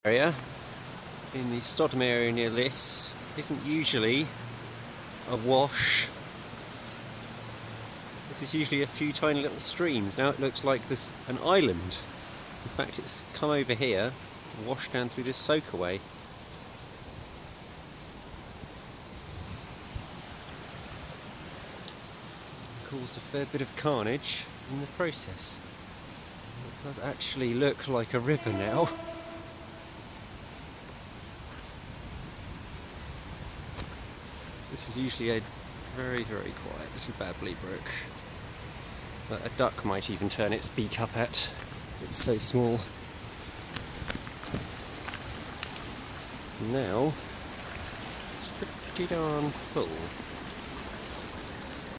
area in the Stodham area near this isn't usually a wash. This is usually a few tiny little streams. Now it looks like there's an island. In fact, it's come over here and washed down through this soakaway. Caused a fair bit of carnage in the process. It does actually look like a river now. This is usually a very, very quiet little babbly brook that a duck might even turn its beak up at. It's so small. Now it's pretty darn full.